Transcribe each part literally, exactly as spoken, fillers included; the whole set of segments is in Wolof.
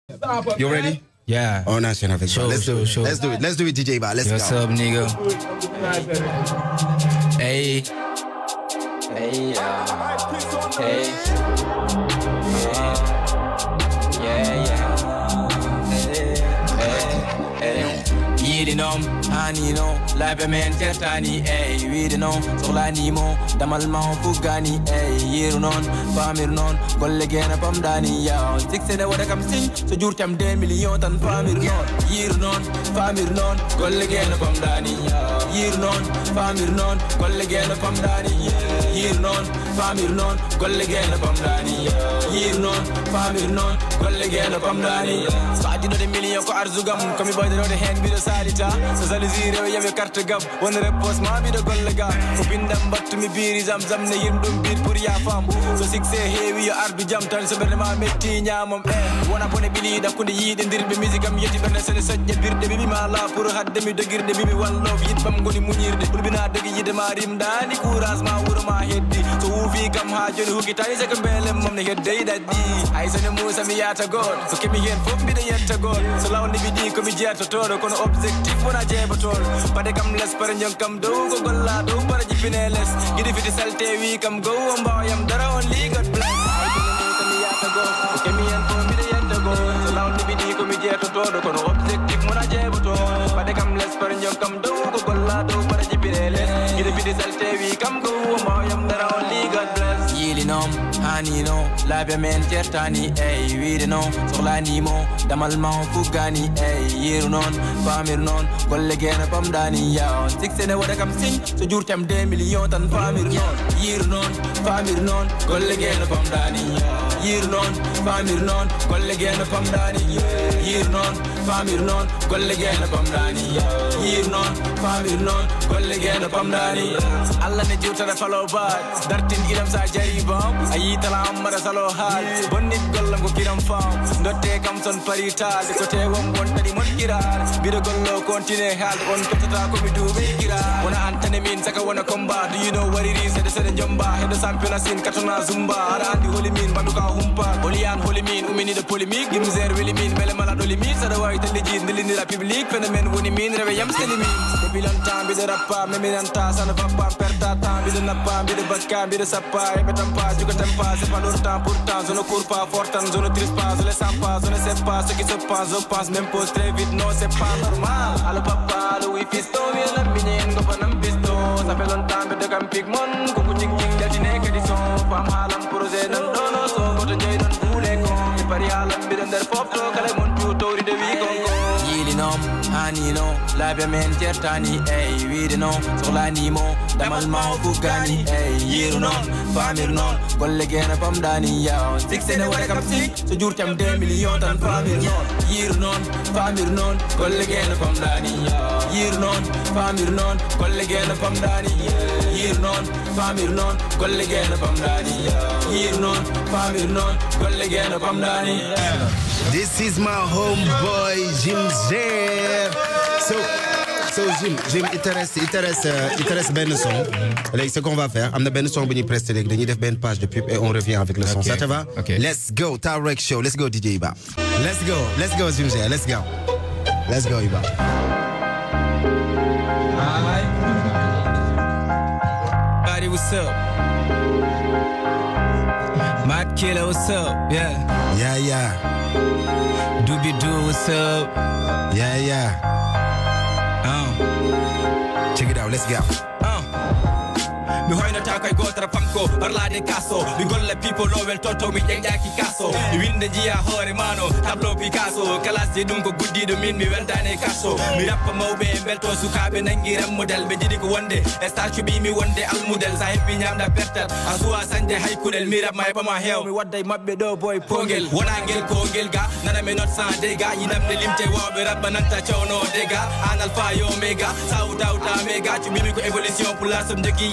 You ready? Yeah. Oh, nice. Let's show, do show, it. show. Let's do it. Let's do it, D J Ba. Let's What's go. up, nigga? Hey. Hey, uh, hey. Yeah, yeah, yeah. Hey, hey, hey. Yidinom, Hanino, Live man, Tertani, eh, Widinom, Solanimo, Damalmo, Fugani, eh, Yirunon, Famirnon, Collegana Pamdani, ya, six and a water come sing, so Jurtam ten million and Famirnon, Yirunon, Famirnon, Collegana Pamdani, Yirunon, Famirnon, Collegana Pamdani, Yirunon, Famirnon, Collegana Pamdani, Yirunon, Famirnon, Collegana Pamdani, Sadi no the million for Arzugam, coming by the hand with the Salita, Sazaliziro, you have a carte gum, one repos, Mami the Golaga, who pin them back to me beer is am some name to beat Puria farm. So six say here we are be jump turn so Berma Metina, Mom, one upon a billy that could eat and did the music I'm yet even as a such a beer, the baby Mala, Puru had them with the gear, the baby one love, yet from Goni Munir, the Pulbina, the Yidamarim, Dani Kuras, Ma Urma head. So who come hard, you who get I second bell and mom the head day that day. I said the moose and me at a god, so keep me here for me the yet to go. So loud the video come here to Toro, con objective when I jab at all. But they come less per and young come do, go go la do, but if you less. Get if it is Salte, we come go and buy them, that only got blessed. I said the moose and me at a god, so keep me here for me the yet to go. So loud the video come here to Toro, con objective when I jab at all. But they come less per and young come do, go go la do, but if you less. Get if it is Salte, we come go and buy them, that only God bless. Yidinom, Hanino, Live man, Tertani, eh, Widinom, Solanimo, Damalmo, Fugani, eh, Yirunon, Famirnon, Collegana Pamdani, ya, six and a water come sing, so Jurtam ten million and Famirnon, Yirunon, Famirnon, Collegana Pamdani, Yirunon, Famirnon, Collegana Pamdani, Yirunon, Famirnon, Collegana Pamdani, Yirunon, Famirnon, Collegana Pamdani, Allah ne Juta follow back, Dartin Iram Sa Jaribam, Ayitala Mara Salo Hal, Bonnet Golam Kiram Farm, not take comes on Parita, the Cote one twenty Monkira, Bidogolo continue held on Kata Komidu Vikira, when Antony means I wanna combat, do you know what it is at the Sedan Jumba, had the Sampionas in Katana Zumba, and the Holy Mean, Banuka Humpa, Holian Holy Mean, Umini the Polemic, Gimzer really mean, Melamala Doli means, otherwise the legit, the Linda Public, Phenomen, when he mean, Revayam still means, the Bilan Tam, with the Rapa, Meminanta, and a Papa, Perta, Tam, with the Napa, with the Baka, with the Sapa, Betampa, you got them pass, if I don't time, put down, Zono Kurpa, Fortan, Zono Trispa, Zola Sampa, Zona Sepa, so it's a pass, so pass, Mempos, Trevit, no Sepa, normal, Ala Papa, Louis Pisto, will let me in, go for them pistos, I fell on time, but the can pick mon, go to Jing, that you naked is on, from Halam, Purose, no, no, so go to Jane and Buleko, if I haven't been there for talk, I want you to read the week on go. Yidinom, Hanino, Live man, Tertani, eh, Widinom, Solanimo, Damalmo, Fugani, eh, Yirunon, Famirnon, Collegana Pamdani, ya, six and a water come sing, so Jurtam ten million and Famirnon, Yirunon, Famirnon, Collegana Pamdani, Yirunon, Famirnon, Collegana Pamdani, Yirunon, Famirnon, Collegana Pamdani, Yirunon, Famirnon, Collegana Pamdani. This is my homeboy, Jim Zer. So, so Jim, Jim, il te reste, il te reste, il te reste ben le son. Là, ce qu'on va faire, on a ben le son, ben presse télé, on a ben page de pub et on revient avec le son. Okay. Ça te va? Okay. Let's go, Tarek Show. Let's go, D J Iba. Let's go, let's go, Jim Zer. Let's go, let's go, Iba. Hi. Buddy, what's up? Mad Killer, what's up? Yeah. Yeah, yeah. Doobie Doo, what's up? Yeah, yeah. Uh. Check it out, let's go. Mi hoyno ta koy gotra panko parlade kasso mi golle people lowel toto mi jengaki kasso mi winde jiya hore mano tableau Picasso classe de dum ko guddido min mi weldane kasso mi rappa mawbe belto sukabe nangiram model be jidi ko wonde statue bi mi wonde al model sa hepi nyamda pertat aswa sanje hay kudel mi rap may bama hew mi wadday mabbe do boy pongel wona gel ko gel ga nana me not sans dega yinam de limte wawbe rabba nanta chawno dega anal fa yo mega sauda uta mega ci mi ko evolution pour la som jogi yande yo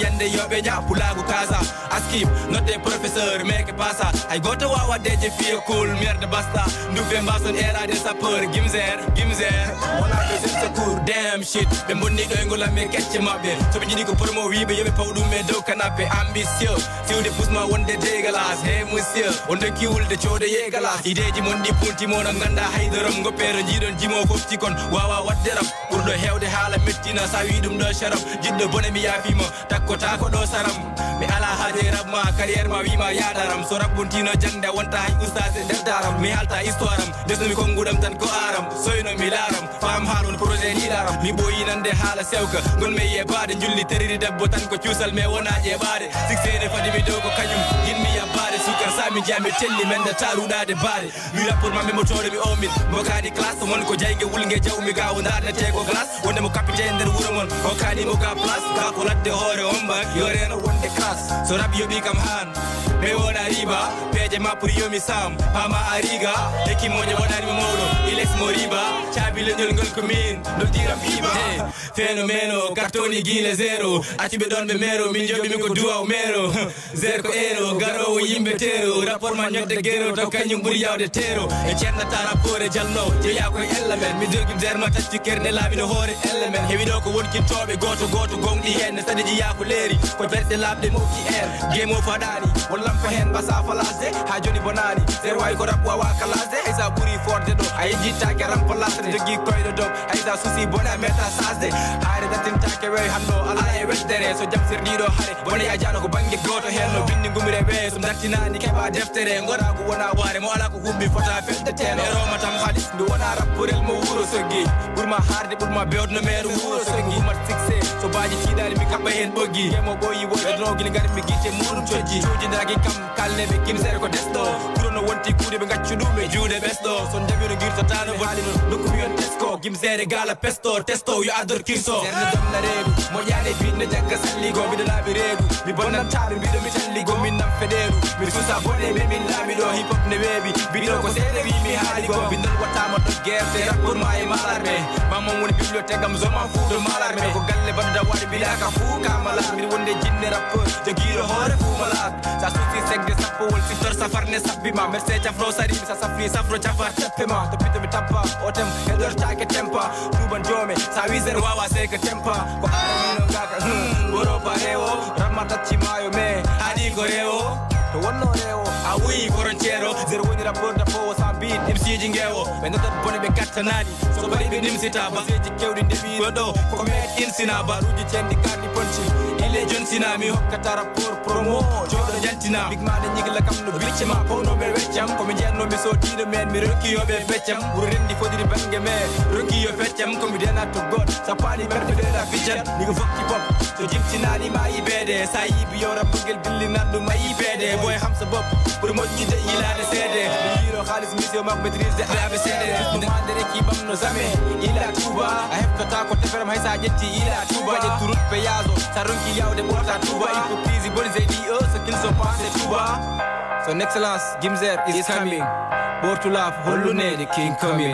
yobe nya pulagu kaza askip note professeur meke passa ay goto wawa deje fie cool merde basta ndube mbason era de sapeur gimzer gimzer wala de secours damn shit be bonni do ngola me ketche mabbe so be jini ko promo wibe yobe pawdu me do canapé ambitieux si de pousse ma wonde dégalas hey monsieur on de kiwul de chode yegalas ideji mon di punti mon nganda haydaram go pero jidon jimo fofti kon wawa wadderam burdo hewde hala mettina sa wi dum do sharaf jiddo bone mi yafima takko tako do saram mi ala haje rabma carrière ma wi ma yadaram so rabbuntino jangde wonta hay oustaz e daram mi halta histoire am desno mi kongudam tan ko aram soyno mi laram fam halon projet ni laram mi boyi nande hala sewka gon me yebade julli teriri debbo tan ko ciusal me wona jebade siksede fadi mi dow ko kanyum gimmi yabade sukar sami jami telli men da tarudade bare mi rapport ma me motore mi omil mo kadi classe mon ko jayge wulnge jawmi gawo ndade te ko glace wonde mo capitaine der wuro mon o kadi mo ga place ka ko ladde hore omba yoreno wonde classe so rab yobi kam han me wona riba peje ma pour yomi sam pama ariga eki moje wonani mo mawdo ilex mo riba chabi le ngol ngol ko min do dira biba hey fenomeno cartoni gile zero atibe don be mero min jobi mi ko duwa mero zero ko ero garo yimbe tero rapport ma nyodde gero to kanyum buri yawde tero e cerna tara pore jalno je ya ko element mi dogi derma tacci kerne labi do hore element hewi do ko wonki tobe goto goto gongdi hen sadiji ya ko leri ko berde labde mo ki er gemo fadani wallam ko hen basa falase ha joni bonani zero way ko rap wa kalase ay sa buri forde do ay jitta ke ram place jogi koydo do ay sa susi bona meta sasde hayre datin take way hando ala e weddere so jam sirdi do hare boni ajano ko bangi goto hello bindi ngumire be so dartinani keba deftere ngora ko wona ware mo ala ko humbi fota fedde teno roma tam khalis ndu wona rapporel mo wuro sogi burma harde burma bewdno meru wuro sogi mat succès so baaji tidali mi kabba hen boggi mo boyi wo drogi ngari mi gite mudum coji coji ndagi kam kalne be kim sere ko desto kurono wonti kuude be gaccu dum e juude besto son jabiro girto tano vali no ko biyon tesco kim sere gala pesto testo yo ador kirso serne dom na redu mo yane binne jagga salli go mi dala bi redu mi bonnan tabe bi do mi talli go min nam federu mi susa bone be min lami do hip hop ne bebi bido ko sere wi mi haali go bindal watama do gerte rapport ma e malarme mamma woni bibliothèque am zoma fu do malarme ko galle badda wadi bilaka fu kamala mi wonde jinne rappeur jogiro hore fu malak sa suti segde sappo wol sister safar ne sabbi ma merce jafro sari sa safri safro jafar teppe ma to pito mi tappa otem hedor take tempa duban jome sa wizer wawa se ke tempa ko arino ngaka boro parewo ramata chimayo me hadi ko rewo to wonno rewo a wi frontiero zero woni rapport da fo sa beat M C jingewo be ndat bone be kattanani so bari be nim sita ba seji kewdi debi do ko me insina baruji cendi kardi ponci ile jonsina mi hokkata rapport promo jodo jantina big man nyigla kam no bicce ma po no be weccam ko mi jenno mi so tido men mi rokki yobe feccam bur rendi fodiri bange me rokki yo feccam ko mi dena to god sa pani berde de la fijan ni ko fokki pop so jimtinani ma ibede sa yibi yo rappugel dilli nandu ma ibede boy xam sa bop pour mo jide ila de cede yiro khalis misio mak maîtrise de A B C D mo mandere ki bam no zame ila tuba a hefta ko teferam hay sa jetti ila tuba je turut pe yazo sa ronki yawde bota tuba hypocrisie bol zedi o ce qu'ils ont pensé tuba son excellence Gimzer is, is coming born to laugh hollune the king coming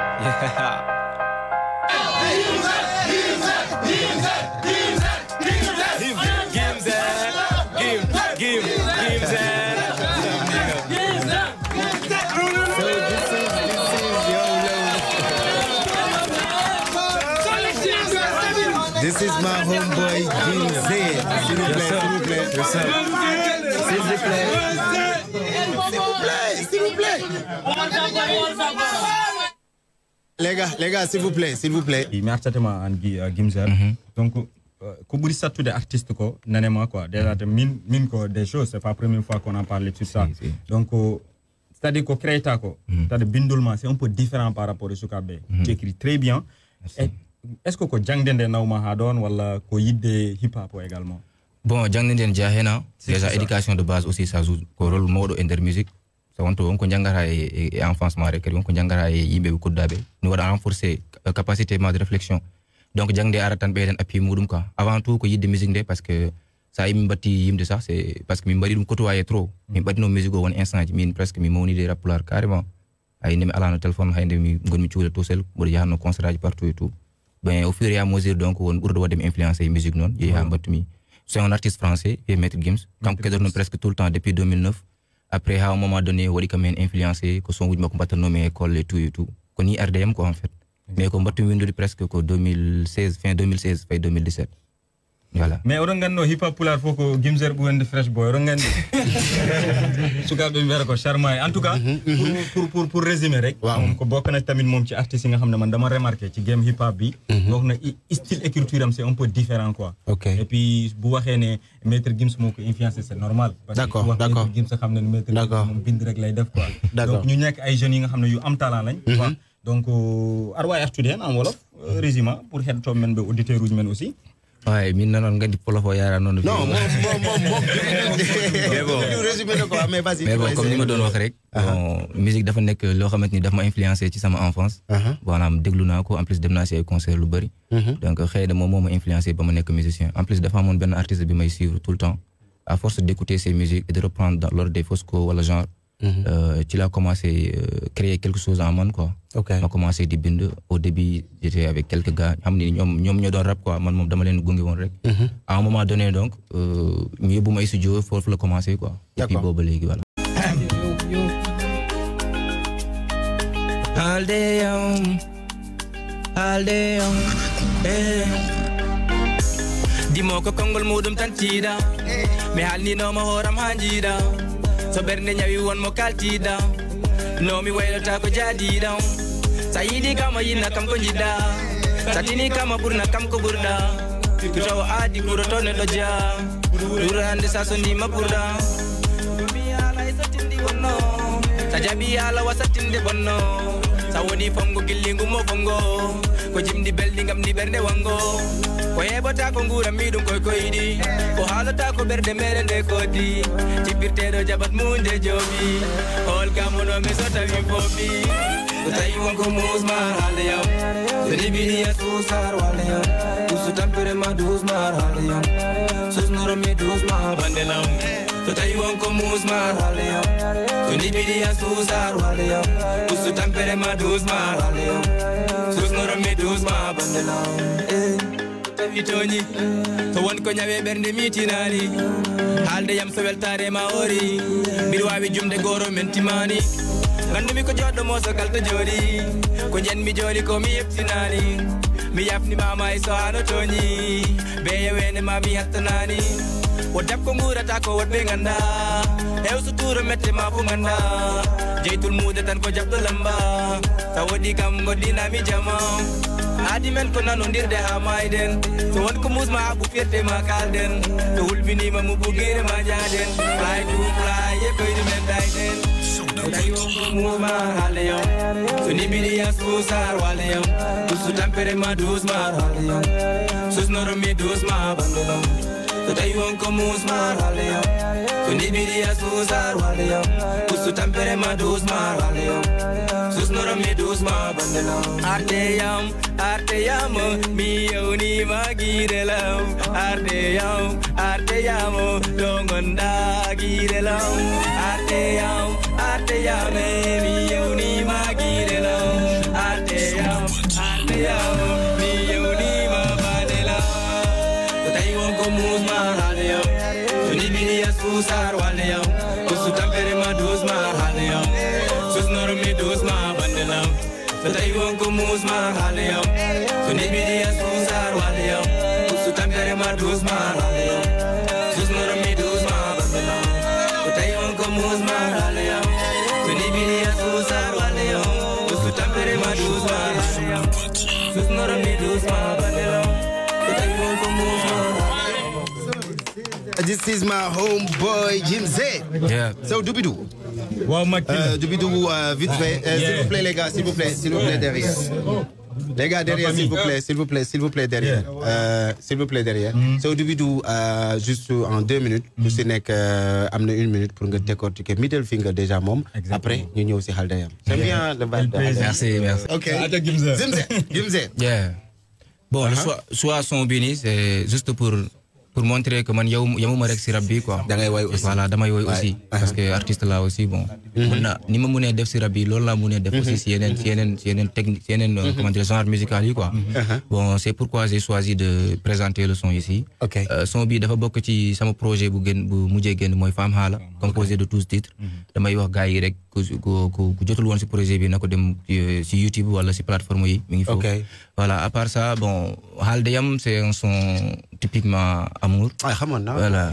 yeah This is my homeboy Gimzer. S'il vous plaît, s'il vous plaît. S'il vous plaît. S'il vous plaît, s'il vous plaît. Les gars, les gars, s'il vous plaît, s'il vous plaît. Il m'a acheté ma Gimzer. Donc, quand vous dites tous des artistes, quoi, nanema quoi, déjà mine mine quoi, des choses, c'est pas la première fois qu'on en parle de tout ça. Si, si. Donc, c'est-à-dire que créer ça quoi, c'est-à-dire bindulma, c'est un peu différent par rapport à ce qu'a fait. Tu écris très bien. Est-ce que ko jangdende nawma ha don wala ko yidde hip hop également? Bon, jangdende jahena déjà éducation de base aussi ça joue ko rôle modo ender musique. Ça on to on ko jangara e enfance ma rek on ko jangara e yimbe ko dabe ni wada renforcer capacité de réflexion. Donc jangde aratan be den appui mudum quoi. Avant tout ko yidde musique de parce que ça yim batti yimde ça c'est parce que mi bari dum côtoyer trop. Mi batti no musique won instant mi presque mi moni de rappeur carrément. Ay ndemi ala no téléphone hay ndemi ngon mi ciule tout seul bo jahanno concert partout et tout. Ben au fur et à mesure donc on urde wadem influencer musique non je ha batmi c'est un artiste français et Maître Gims quand que donne presque tout le temps depuis deux mille neuf après à un moment donné wadi quand même influencé que son wujma ko batta nommé école et tout et tout ko ni R D M quoi en fait mais ko battu windu presque ko deux mille seize fin deux mille seize fin deux mille dix-sept voilà mais oɗon ganno hip hop pular fof ko Gimzer ɓuwende fresh boy oɗon gandi sukaɓe mbiyata ko charma en tout cas pour pour pour résumer rek ko bokk na tamit moom ci artiste yi nga xam ne man dama remarqué ci game hip hop bi wax na style écriture am c'est un peu différent quoi et puis bu waxee ne Maître Gims moo ko influencé c'est normal parce que wax Maître Gims xam ne Maître Gims moom bind rek lay def quoi donc ñu nekk ay jeunes yi nga xam ne yu am talent lañ quoi donc arwaay artudien en wolof résumé pour xeet toog men ba auditeur uji men aussi ouais min non ngandi polofo yara non non mom mom mom mais bon ñu résumé ko mais vas-y mais bon comme ni ma doon wax rek bon musique dafa nek lo xamanteni dafa ma influencer ci sama enfance voilà déglu naa ko en plus dem naa ci ay concert lu bari donc xëy na moom moo ma influencer ba ma nek musicien en plus dafa amoon benn artiste bi may suivre tout le temps à force d'écouter ses musiques et de reprendre dans l'ordre des Fosco wala genre euh, tu l'as commencé euh, créer quelque chose en man quoi. OK. Ma commencé di bind au début j'étais avec quelques gars xam ni ñom ñom ñoo doon rap quoi man mom dama leen gunge won rek. À un moment donné donc euh ñu yóbbu ma studio foofu la commencé quoi. Et puis boobu léegi voilà. Aldeum Aldeum eh Dimo ko kongol mudum tantida me halni no mo horam hanjida so berne nyawi won mo kaltida no mi waylata ko jadida sayidi kama yina kam ko jida satini kama burna kam ko burda kitaw adi kuro to ne do ja durande saso ni ma burda mi ala isatindi wonno sajabi ala wasatinde bonno sawoni fongo gillingu mo fongo ko jimdi beldi ngam ni bernde wango ko hebota ko ngura midum koy koydi ko halata ko berde mere nde kodi cibirte do jabat munde jobi hol gamono me sota mi fobi ko tayi wonko musma hande yam seni bidi asusar wale yam usu tampere ma dusmar hande yam susnoro me dusma bandelam so tayi wonko musma hande yam seni bidi asusar wale yam usu tampere ma dusmar hande yam susnoro me dusma bandelam eh Itoni to won ko nyawe bernde mitinani halde yam so weltare ma ori bir wawi jumde goro mentimani gandumi ko joddo mo so kalta jori ko jen mi jori ko mi yeptinani mi yafni mama e so hano toni be yewene ma mi hattanani wodap ko ngurata ko wodbe ganda ew so turo mette ma fu ganda jeytul mude tan ko jabdo lamba tawodi kam godina mi jama adi men ko nano ndirde ha mayden to won ko musma abu ferte ma kalden to hulbini ma mu bugere ma jaden fly to fly e ko ni men daiden ayo ko musma haleyo to ni bidi asusar waleyo to su tampere ma dusma haleyo sus noro mi dusma bandolo to tayo ko musma haleyo to ni bidi asusar waleyo to su tampere ma dusma haleyo sus noro mi dusma bandolo arteyam arteyam mi yoni magirelam arteyam arteyam dongonda girelam arteyam arteyam mi yoni magirelam arteyam arteyam mi yoni mabadelam tayo ko musma haleyam tuni bidi asusar waleyam kusu tampere ma dusma haleyam sus noro mi dusma bandelam tayo ko musma haleyam tuni bidi asusar waleyam kusu tampere ma dusma haleyam sus noro mi dusma bandelam tayo ko musma haleyam tuni bidi asusar waleyam kusu tampere ma dusma haleyam sus noro mi dusma bandelam tayo ko musma. This is my homeboy Jim Z. Yeah. So Doobidou. Wow, ma euh, Doobidou, euh, vite fait. Euh, yeah. S'il vous plaît les gars, s'il vous plaît, s'il vous plaît derrière. Les gars derrière, s'il vous plaît, s'il vous plaît, s'il vous plaît derrière. Yeah. Euh, s'il vous plaît derrière. Mm. So Doobidou, euh, juste en deux minutes. Nous mm. n'est qu'amener euh, une minute pour nous décortiquer middle finger déjà mom. Après, nous nous aussi Haldayam. C'est bien le bal. Merci, merci. Ok. Jim Z. Jim Z. Yeah. Bon, uh -huh. le choix, choix son béni, c'est juste pour pour montrer que man yow yamuma rek si rap bi quoi. da ngay woy aussi voilà damay woy aussi. parce que artiste là aussi bon. mun na ni ma mënee def si rap bi loolu laa mënee def aussi si yeneen si yeneen si yeneen technique si yeneen comment dire genre musical yi quoi. bon c'est pourquoi j'ai choisi de présenter le son ici. ok son bi dafa bokk ci sama projet bu gën bu mujjee génn mooy Femme Hala composé de douze titres. damay wax gars yi rek ku ku ku jotul woon si projet bi na ko dem si YouTube wala si plateforme yi mi ngi foofu. voilà à part ça bon Haal Deyam c'est un son typiquement amour. ah xamoon naa voilà.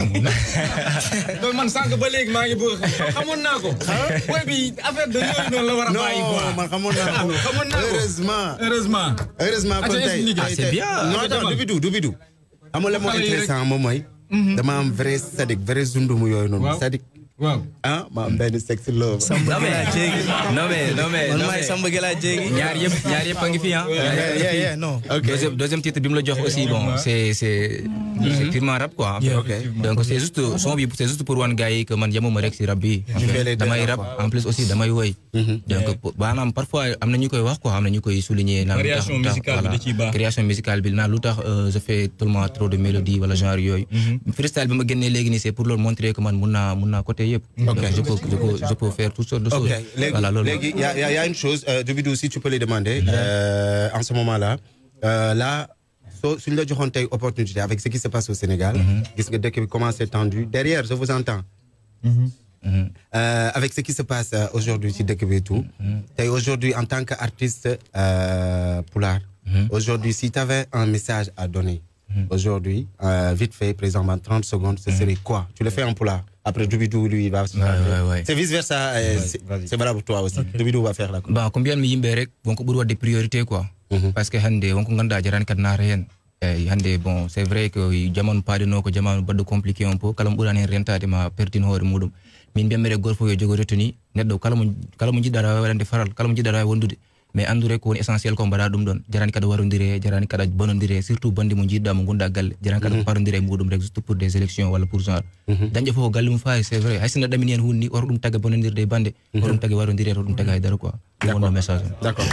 donc man sànq ba léegi maa ngi bëgg xamoon naa ko. booy bi affaire de yooyu noonu la war a bàyyi quoi. non man xamoon naa ko xamoon naa ko heureusement. heureusement. heureusement kon tey ah c'est bien. non attends du bidou du bidou. amul la moo intéressant moom mooy. dama am vrai sadik vrai zundumu yooyu noonu. sadik. waaw ah ma am benn sexy love. non mais non mais non mais man maay Samba Gela Jéegi. ñaar yëpp ñaar yëpp a ngi fi ah. yeah yeah non. deuxième deuxième titre bi mu la jox aussi bon c'est c'est c'est purement rap quoi. donc c'est juste son bi c'est juste pour wan gars yi que man yamuma rek si rap bi. damay rap en plus aussi damay woy. donc maanaam parfois am na ñu koy wax quoi am na ñu koy souligner. naan création musicale bi da ciy baax création musicale bi naan lu tax je fais tellement trop de mélodie wala genre yooyu. freestyle bi ma génnee léegi nii c'est pour leur montrer que man mun naa mun naa côté. Okay. Donc, je, peux, je, peux, je peux faire toutes sortes de choses. Okay. Les, voilà, les, il y, y, y a une chose, euh, Dubidou, si tu peux les demander, mm-hmm. euh, en ce moment-là, euh, là, so, sur le jour une opportunité avec ce qui se passe au Sénégal, mm-hmm. dès que comment c'est tendu, derrière, je vous entends. Mm-hmm. Mm-hmm. Euh, avec ce qui se passe euh, aujourd'hui, si dès que tout, mm-hmm. aujourd'hui en tant qu'artiste euh, poulard, mm-hmm. aujourd'hui, si tu avais un message à donner, mm-hmm. aujourd'hui, euh, vite fait, présentement, trente secondes, ce mm-hmm. serait quoi? Tu le fais en poulard. Après, Dubidou, lui, il va se faire. Ouais, ouais, ouais. C'est vice-versa. Euh, c'est valable pour toi aussi. Okay. Dubidou va faire la quoi. Bah, combien de yimbe rek, bon, ko buru des priorités, quoi. Mm-hmm. Parce que, hande, on ko nganda jaran kad na rien. Eh, hande, bon, c'est vrai que jamon pas de no ko jamon pas de compliqué un peu. Kalam urane renta de ma pertin hore mudum. Min be mere gorfo yo jogo retuni. Neddo kalam kalam jidara wande faral, kalam jidara wondude. Mais andure ko essentiel ko mbada dum don jarani kada warondire jarani kada bonondire surtout bandi mo jidda mo gunda galle jarani kada parondire mudum rek juste pour des élections wala pour genre danje fo galle mu faay c'est vrai haysina damini en hunni or dum taga bonondirde bande or dum taga warondire or dum taga dara quoi mon message d'accord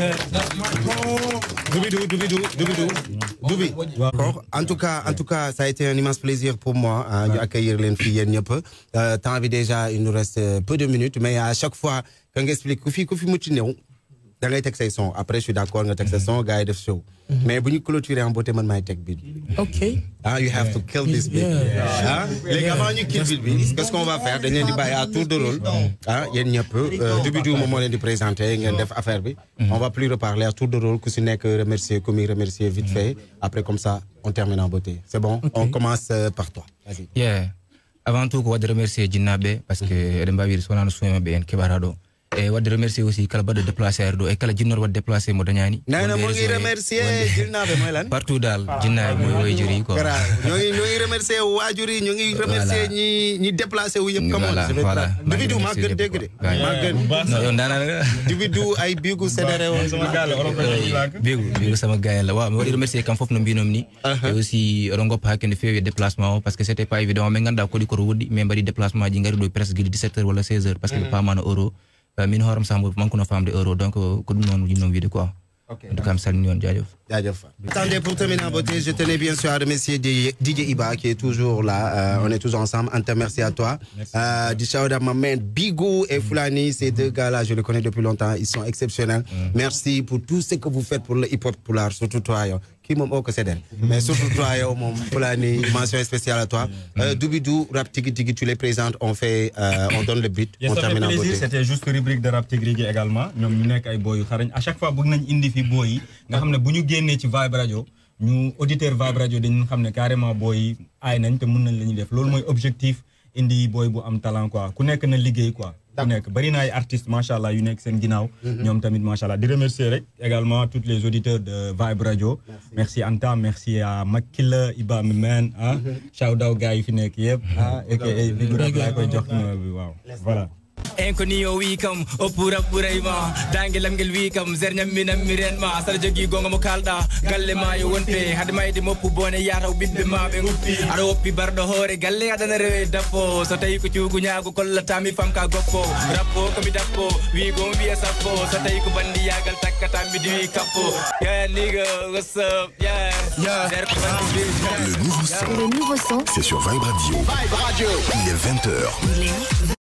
Dubidou Dubidou Dubidou Dubi en tout cas en tout cas ça a été un immense plaisir pour moi hein, d'accueillir les filles ñep euh temps bi déjà il nous reste peu de minutes mais à chaque fois quand j'explique ku fi ku fi muti new da ngay tek say son après je suis d'accord nga tek say son gars yi def show mais buñu clôturer en beauté man may tek beat okay ah you have to kill this beat ah les gars avant ñu kill beat bi qu'est-ce qu'on va faire dañ leen di bàyyi à tour de rôle ah yéen ñëpp Dubidou moom moo leen di présenter ngeen def affaire bi on va plus reparler à tour de rôle ku si nekk remercier ku mi remercier vite fait après comme ça on termine en beauté c'est bon on commence par toi vas-y yeah avant tout ko wad remercier Jinnabe parce que edem bawir sonano suema be en kebarado et wad remercier aussi kala bade déplacer do et kala jinnor wad déplacer mo dañani nana mo ngi remercier Jinnabe moy lan partout dal Jinnabe moy way juri quoi ñoo ngi ñoo ngi remercier wajuri ñoo ngi remercier ñi ñi déplacer wu yépp comme voilà Dubidou ma gën dégg de ma gën non yow ndana nga Dubidou ay bigu sédéré won sama gal bigu bigu sama gaay la waaw mo wadi remercier kam fof no mbinom ni et aussi rongo pa ken fewi déplacement parce que c'était pas évident mais nganda ko di ko wodi mais bari déplacement ji ngari do presque dix-sept heures wala seize heures parce que pas man euro min horam sambo man kono famde euro donc ko dum non yimno wiide quoi en tout cas mi salmini on jaajëf jaajëf attendez pour terminer en beauté je tenais bien sûr à remercier D J Iba qui est toujours là euh, on est toujours ensemble Anta merci à toi euh di shout out ma man Bigou et Fulani ces deux gars là je les connais depuis longtemps ils sont exceptionnels mm. merci pour tout ce que vous faites pour le hip hop poulard surtout toi yo qui mom o ko sédel mais surtout toi yo mom Fulani mention spéciale à toi euh, Dubidou Rap Tigi Tigi tu les présentes on fait euh, on donne le beat yes, on termine en beauté c'était juste rubrique de Rap Tigi Tigi également ñom ñu nek ay boy yu xarañ à chaque fois bëgg nañ indi fi boy yi nga xamné buñu génné ci Vibe Radio ñu auditeur Vibe Radio dañu xamné carrément boy ay nañ té mën nañ lañu def loolu moy objectif indi boy bu am talent quoi ku nek na liggéey quoi ku nek bari na ay artistes machallah yu nek sen ginaaw ñom tamit machallah di remercier rek également tous les auditeurs de Vibe Radio merci Anta merci à Makila Iba Memen hein shout out gars yi fi nek yépp ah et que Bigou rek la koy jox waaw voilà Enkoni o wi kam o pura purayma dangelam ngel wi kam zernyam minam mirenma sar jogi gonga mo kalda galle ma yo wonte hade mayde moppu bone yataw bibbe ma be nguppi ada woppi bardo hore galle adana rewe dappo so tawi ko ciugu nyaago kollata mi fam ka goppo rappo ko mi dappo wi go mi sappo so tawi ko bandi yagal takkata mi diwi kappo yeah nigga what's up yeah yeah Le nouveau son, Le nouveau son, c'est sur Vibe Radio. Vibe Radio. Il est vingt heures. Il est